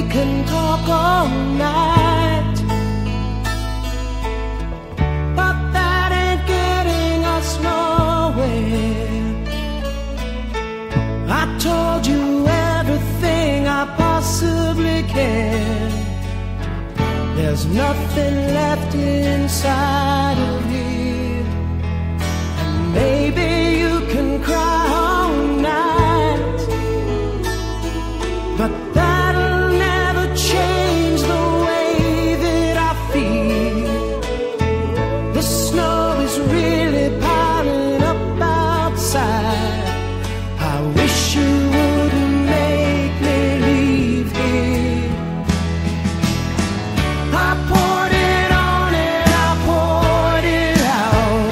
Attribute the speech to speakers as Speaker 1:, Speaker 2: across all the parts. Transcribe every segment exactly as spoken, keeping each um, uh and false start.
Speaker 1: can talk all night, but that ain't getting us nowhere. I told you everything I possibly can. There's nothing left inside of here, and maybe you can cry all night, but that'll never change the way that I feel. The snow is really piling up outside. I wish you wouldn't make me leave here. I poured it on and I poured it out.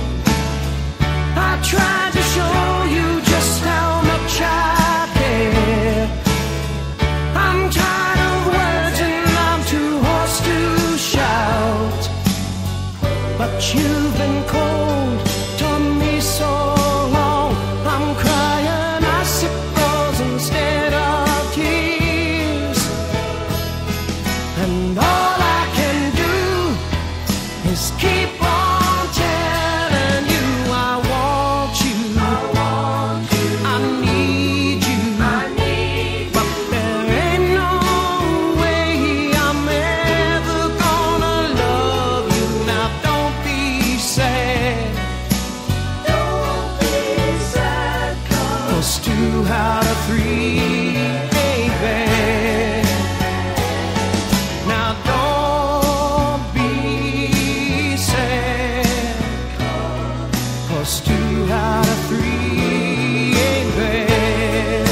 Speaker 1: I tried to show you just how much I care. I'm tired of words and I'm too hoarse to shout, but you've been cold to me so long. I'm crying icicles instead of tears, and all I can do is keep on telling you I want you, I want you, I need you, I need you. But there ain't no way I'm ever gonna love you. Now don't be sad, don't be sad, 'cause two out of three ain't bad. Now don't be sad, 'cause two out of three ain't bad.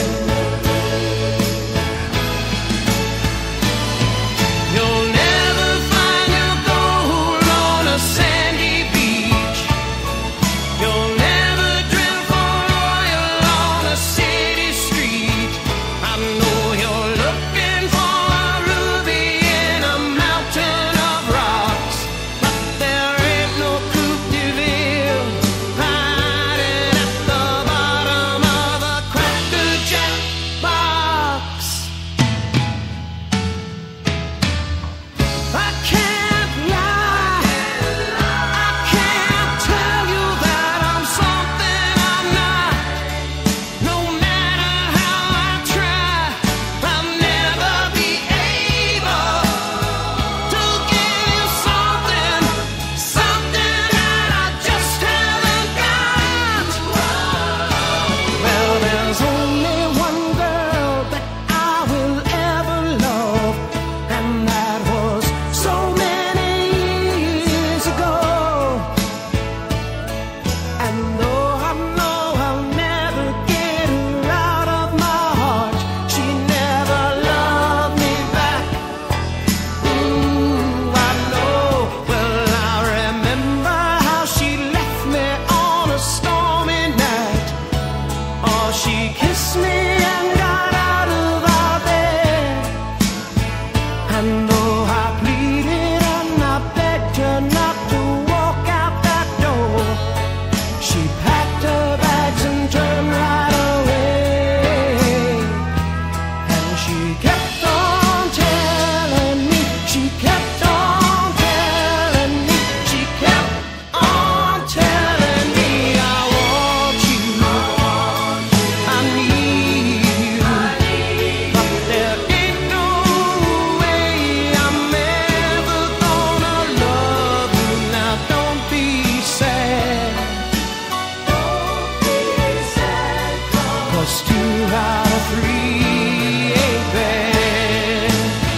Speaker 1: You'll never find your gold on a sandy beach. You'll never drill for oil on a city street. I know you're looking for a ruby in a mountain of rocks, but there ain't no Coupe de Ville hiding at the bottom of a Cracker Jack box. I can't lie, I can't tell you that I'm something I'm not. No matter how I try, I'll never be able to give you something, something that I just haven't got. Well, there's only one girl that I will ever love, and that was so many years ago. And though I know I'll never get her out of my heart, she never loved me back. Ooh, I know. Well, I remember how she left me on a stormy night. Oh, she kissed me and got out of our bed. And though I pleaded and I begged her not to walk out that door, she packed her bags and turned right away. And she kept on telling me, she kept on telling me, she kept on telling me I want you, I want you, I need you, I need you. But there ain't no way I'm ever gonna love you. Now don't be sad, don't be sad, 'cause two out of three ain't bad.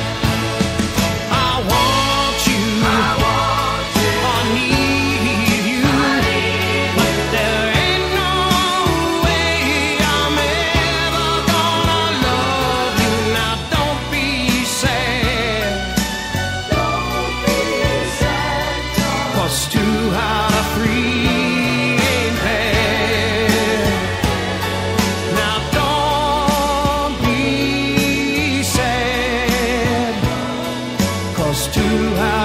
Speaker 1: I want you, I want you, I need you, I need you. But there ain't no way I'm ever gonna love you. Now don't be sad, don't be sad, 'cause two out of three ain't bad. Now don't be sad, 'cause two out